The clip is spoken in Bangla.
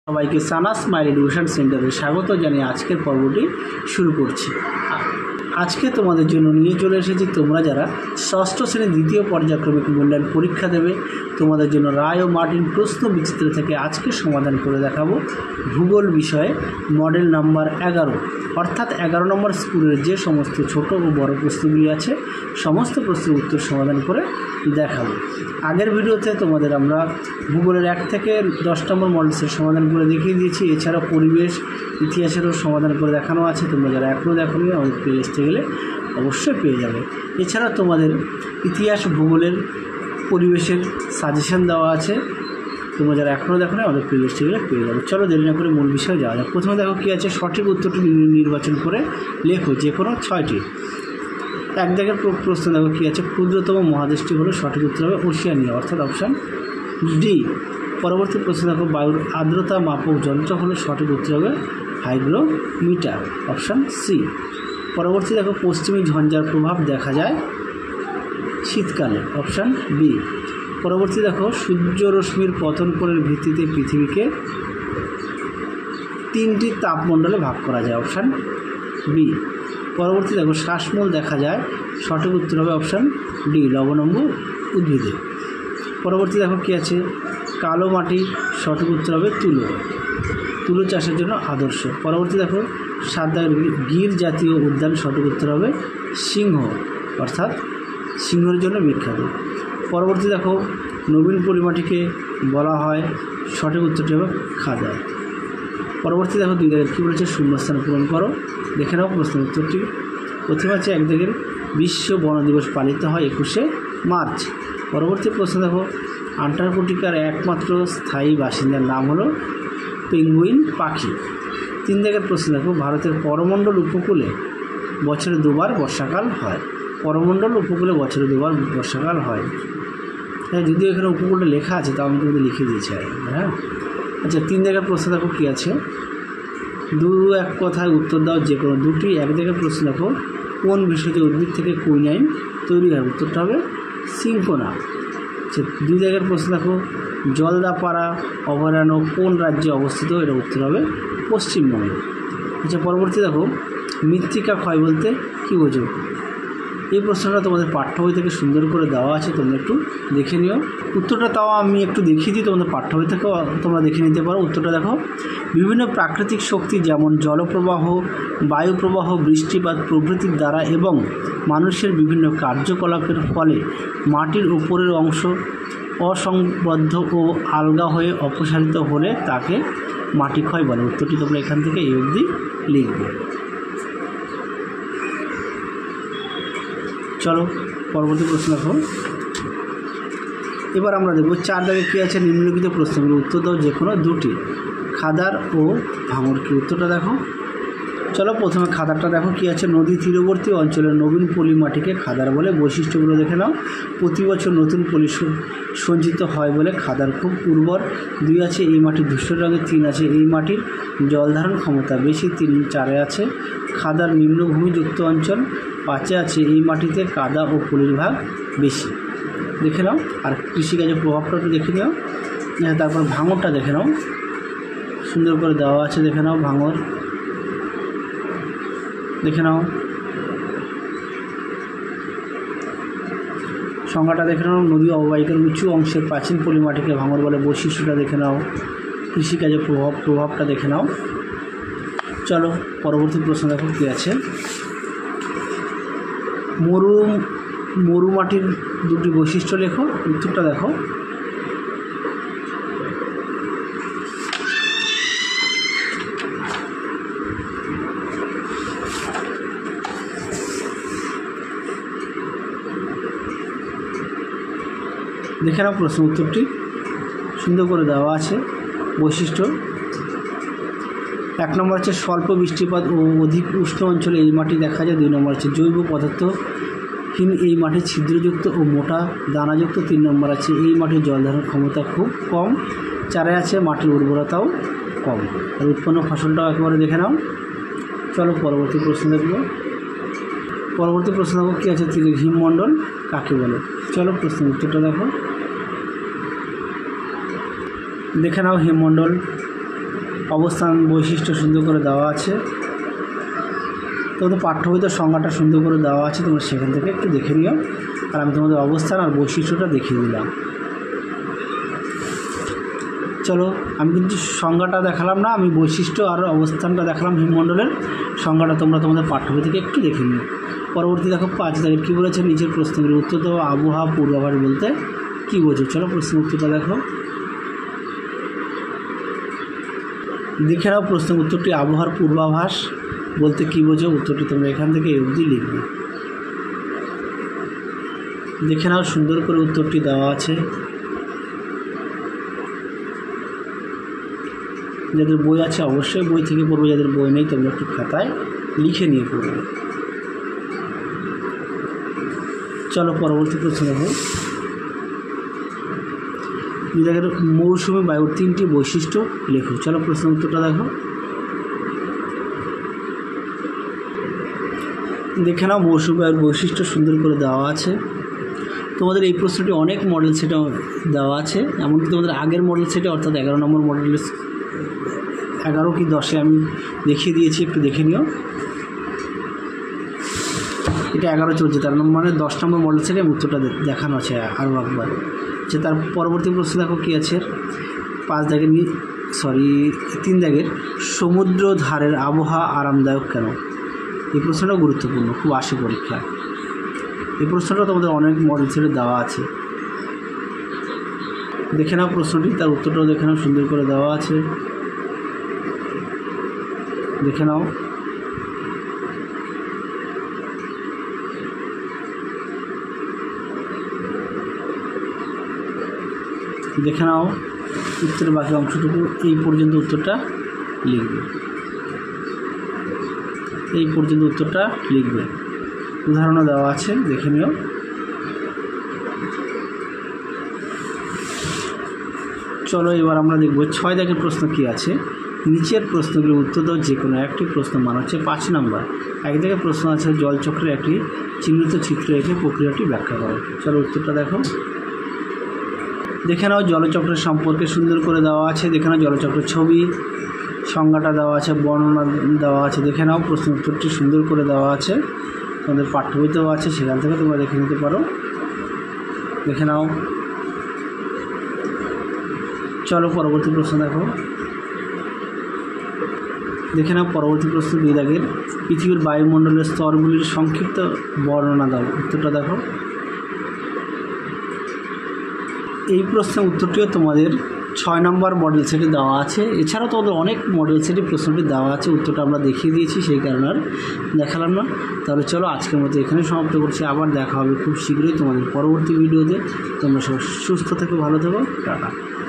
সবাইকে সানা স্মাইল এডুকেশন সেন্টারে স্বাগত জানিয়ে আজকের পর্বটি শুরু করছি। আজকে তোমাদের জন্য নিয়ে চলে এসেছি তোমরা যারা ষষ্ঠ শ্রেণীর দ্বিতীয় পর্যায়ক্রমিক মূল্যায়ন পরীক্ষা দেবে, তোমাদের জন্য রায় ও মার্টিন প্রশ্ন বিচিত্র থেকে আজকে সমাধান করে দেখাবো ভূগোল বিষয়ে মডেল নাম্বার 11, অর্থাৎ 11 নম্বর স্কুলের যে সমস্ত ছোট ও বড় প্রশ্নগুলি আছে সমস্ত প্রশ্নের উত্তর সমাধান করে দেখাবো। আগের ভিডিওতে তোমাদের আমরা ভূগোলের 1 থেকে 10 নম্বর মডেলসের সমাধান করে দেখিয়ে দিয়েছি। এছাড়া পরিবেশ ইতিহাসেরও সমাধান করে দেখানো আছে। তোমরা যারা এখনও দেখোনি আমাদের প্লেলিস্টে গেলে অবশ্যই পেয়ে যাবে। এছাড়া তোমাদের ইতিহাস ভূগোলের পরিবেশের সাজেশন দেওয়া আছে, তোমরা যারা এখনও দেখো না আমাদের প্লেলিস্টে গেলে পেয়ে যাবে। চলো দেরি না করে মূল বিষয়ে যাওয়া যাক। প্রথমে দেখো কী আছে, সঠিক উত্তরটি নির্বাচন করে লেখো যে কোনো 6টি। এক দাগের প্রশ্ন দেখো কী আছে, ক্ষুদ্রতম মহাদেশটি হলো, সঠিক উত্তর হবে ওশিয়ানিয়া, অর্থাৎ অপশান ডি। পরবর্তী প্রশ্ন দেখো, বায়ুর আর্দ্রতা মাপক যন্ত্র হলো, সঠিক উত্তর হবে হাইগ্রোমিটার, অপশান সি। পরবর্তী দেখো, পশ্চিমী ঝঞ্ঝার প্রভাব দেখা যায় শীতকালে, অপশান বি। পরবর্তী দেখো, সূর্যরশ্মির পতন কোণের ভিত্তিতে পৃথিবীকে 3টি তাপমণ্ডলে ভাগ করা যায়, অপশান বি। পরবর্তী দেখো, শ্বাসমূল দেখা যায়, সঠিক উত্তর হবে অপশান ডি, লবণাম্ব উদ্ভিদে। পরবর্তী দেখো কী আছে, কালো মাটি, সঠিক উত্তর হবে তুলো চাষের জন্য আদর্শ। পরবর্তী দেখো, সাদা গির জাতীয় উদ্যান, সঠিক উত্তর হবে সিংহ, অর্থাৎ সিংহের জন্য বিখ্যাত। পরবর্তী দেখো, নবীন পলিমাটিকে বলা হয়, সঠিক উত্তরটি হবে খাদা। পরবর্তী দেখো, 2 দাগের কী বলেছে, শূন্যস্থান পূরণ করো। দেখে নাও প্রশ্ন উত্তরটি। প্রথমে আছে 1 দাগের, বিশ্ব বন দিবস পালিত হয় 21শে মার্চ। পরবর্তী প্রশ্ন দেখো, আন্টার্কটিকার একমাত্র স্থায়ী বাসিন্দার নাম হলো পেঙ্গুইন পাখি। 3 দাগের প্রশ্ন দেখো, ভারতের করমণ্ডল উপকূলে বছরে 2বার বর্ষাকাল হয়। করমণ্ডল উপকূলে বছরে 2বার বর্ষাকাল হয়। হ্যাঁ, যদিও এখানে উপকূলটা লেখা আছে, তাও আমি তোমাদের লিখে দিয়েছি। হ্যাঁ, আচ্ছা, 3 দাগের প্রশ্ন দেখো কী আছে, 2-1 কথায় উত্তর দাও যে কোনো 2টি। 1 দাগের প্রশ্ন দেখো, কোন ভেষজ উদ্ভিদ থেকে কুইনাইন তৈরি হয়, উত্তরটা হবে সিঙ্কোনা। আচ্ছা, 2 দাগের প্রশ্ন দেখো, জলদাপাড়া অভয়ারণ্য কোন রাজ্যে অবস্থিত, এটা উত্তর হবে পশ্চিমবঙ্গে। আচ্ছা, পরবর্তী দেখো, মৃত্তিকা ক্ষয় বলতে কী বোঝো। এই প্রশ্নটা তোমাদের পাঠ্য বই থেকে সুন্দর করে দেওয়া আছে, তোমরা একটু দেখে নিও। উত্তরটা তাও আমি একটু দেখিয়ে দিই, তোমাদের পাঠ্য বই থেকেও তোমরা দেখে নিতে পারো। উত্তরটা দেখো, বিভিন্ন প্রাকৃতিক শক্তি যেমন জলপ্রবাহ, বায়ুপ্রবাহ, বৃষ্টিপাত প্রভৃতির দ্বারা এবং মানুষের বিভিন্ন কার্যকলাপের ফলে মাটির উপরের অংশ অসংবদ্ধ ও আলগা হয়ে অপসারিত হলে তাকে মাটি ক্ষয় বলে। উত্তরটি তোমরা এখান থেকে এই অবধি লিখবে। চলো পরবর্তী প্রশ্ন দেখো। এবার আমরা দেখব 4 দাগে কী আছে, নিম্নলিখিত প্রশ্নগুলো উত্তর দাও যে কোনো 2টি। খাদার ও ভাঙর কি, উত্তরটা দেখো। চলো প্রথমে খাদারটা দেখো কী আছে, নদী তীরবর্তী অঞ্চলের নবীন পলি মাটিকে খাদার বলে। বৈশিষ্ট্যগুলো দেখে নাও। প্রতি বছর নতুন পলি সঞ্চিত হয় বলে খাদার খুব উর্বর। 2 আছে, এই মাটি ধূসর রঙের। 3 আছে, এই মাটির জলধারণ ক্ষমতা বেশি। 4 আছে, খাদার নিম্নভূমিযুক্ত অঞ্চল। 5 আছে, এই মাটিতে কাদা ও পলির ভাগ বেশি। দেখে নাও। আর কৃষিকাজের প্রভাবটা একটু দেখে নাও। তারপর ভাঙরটা দেখে নাও, সুন্দর করে দেওয়া আছে, দেখে নাও ভাঙর দেখে নাও। সংজ্ঞাটা দেখে নাও, নদী অববাহিকার উঁচু অংশের প্রাচীন পলিমাটিকে ভাঙর বলে। বৈশিষ্ট্যটা দেখে নাও। কৃষিকাজের প্রভাবটা দেখে নাও। চলো পরবর্তী প্রশ্ন দেখো কী আছে, মরুমাটির 2টি বৈশিষ্ট্য লেখো। উত্তরটা দেখো। দেখে নাও প্রশ্ন উত্তরটি, সুন্দর করে দেওয়া আছে বৈশিষ্ট্য। 1 নম্বর হচ্ছে স্বল্প বৃষ্টিপাত ও অধিক উষ্ণ অঞ্চলে এই মাটি দেখা যায়। 2 নম্বর হচ্ছে জৈব পদার্থহীন এই মাটি ছিদ্রযুক্ত ও মোটা দানাযুক্ত। 3 নম্বর আছে, এই মাটির জলধারণ ক্ষমতা খুব কম। 4 আছে, মাটির উর্বরতাও কম। আর উৎপন্ন ফসলটাও একেবারে দেখে নাও। চলো পরবর্তী প্রশ্ন দেখব। পরবর্তী প্রশ্ন দেখো কী আছে, হিমমণ্ডল কাকে বলে। চলো প্রশ্ন উত্তরটা দেখো। দেখে নাও হিমমণ্ডল অবস্থান বৈশিষ্ট্য সুন্দর করে দেওয়া আছে। তোমাদের পাঠ্য বইতে সংজ্ঞাটা সুন্দর করে দেওয়া আছে, তোমরা সেখান থেকে একটু দেখে নিও। আর আমি তোমাদের অবস্থান আর বৈশিষ্ট্যটা দেখিয়ে দিলাম। চলো, আমি কিন্তু সংজ্ঞাটা দেখালাম না, আমি বৈশিষ্ট্য আর অবস্থানটা দেখালাম হিমমণ্ডলের। সংজ্ঞাটা তোমরা তোমাদের পাঠ্য বই থেকে একটু দেখে নিও। পরবর্তী দেখো 5 দাগের কী বলেছে, নিচের প্রশ্নগুলির উত্তর দাও। আবহাওয়া পূর্বাভাস বলতে কী বোঝো? চলো প্রশ্নের উত্তরটা দেখো। দেখে নাও প্রশ্নের উত্তরটি। আবহাওয়ার পূর্বাভাস বলতে কী বোঝো? উত্তরটি তোমরা এখান থেকে এই অবধি লিখবে। দেখে নাও সুন্দর করে উত্তরটি দেওয়া আছে। যাদের বই আছে অবশ্যই বই থেকে পড়বে, যাদের বই নেই তোমরা একটু খাতায় লিখে নিয়ে পড়বে। চলো পরবর্তী প্রশ্ন দেখো। দেখো মৌসুমী বায়ুর 3টি বৈশিষ্ট্য লেখো। চলো প্রশ্নের উত্তরটা দেখো। দেখে নাও মৌসুমী বায়ুর বৈশিষ্ট্য সুন্দর করে দেওয়া আছে। তোমাদের এই প্রশ্নটি অনেক মডেল সেটা দেওয়া আছে, এমনকি তোমাদের আগের মডেল সেটে অর্থাৎ 11 নম্বর মডেলের 11 কি 10-এ আমি দেখিয়ে দিয়েছি, একটু দেখে নিও। এটা 11 চলছে, তার মানে 10 নম্বর মডেল সেটে উত্তরটা দেখানো আছে আরও একবার। যে তার পরবর্তী প্রশ্ন দেখো কী আছে। 3 দাগের সমুদ্র ধারের আবহাওয়া আরামদায়ক কেন? এই প্রশ্নটা গুরুত্বপূর্ণ, খুব আসে পরীক্ষায়। এই প্রশ্নটা তোমাদের অনেক মডেল সেটে দেওয়া আছে। দেখে নাও প্রশ্নটি, তার উত্তরটাও দেখে নাও, সুন্দর করে দেওয়া আছে। দেখে নাও। দেখে নাও উত্তরের বাকি অংশটুকু। এই পর্যন্ত উত্তরটা লিখবে, এই পর্যন্ত উত্তরটা লিখবে। উদাহরণও দেওয়া আছে, দেখে নিও। চলো এবার আমরা দেখব 6 দাগের প্রশ্ন কী আছে। নিচের প্রশ্নগুলির উত্তর দাও, যে কোনো একটি প্রশ্ন মান হচ্ছে 5 নম্বর। 1 দাগের প্রশ্ন আছে জলচক্রের একটি চিহ্নিত চিত্র এঁকে প্রক্রিয়াটি ব্যাখ্যা করো। চলো উত্তরটা দেখো। দেখে নাও জলচক্রের সম্পর্কে সুন্দর করে দেওয়া আছে। দেখে নাও জলচক্রের ছবি, সংজ্ঞাটা দেওয়া আছে, বর্ণনা দেওয়া আছে। দেখে নাও প্রশ্ন উত্তরটি সুন্দর করে দেওয়া আছে, তোমাদের পাঠ্য বইতেও আছে, সেখান থেকে তোমরা দেখে নিতে পারো। দেখে নাও। চলো পরবর্তী প্রশ্ন দেখো। দেখে নাও পরবর্তী প্রশ্ন 2 দাগের পৃথিবীর বায়ুমণ্ডলের স্তরগুলির সংক্ষিপ্ত বর্ণনা দাও। উত্তরটা দেখো। এই প্রশ্নের উত্তরটিও তোমাদের 6 নম্বর মডেল সেটে দেওয়া আছে। এছাড়াও তোমাদের অনেক মডেল সেটে প্রশ্নটি দেওয়া আছে, উত্তরটা আমরা দেখিয়ে দিয়েছি, সেই কারণে আর দেখালাম না। তাহলে চলো আজকের মতো এখানে সমাপ্ত করছি। আবার দেখা হবে খুব শীঘ্রই তোমাদের পরবর্তী ভিডিওতে। তোমরা সব সুস্থ থেকো, ভালো থেকো, টাটা।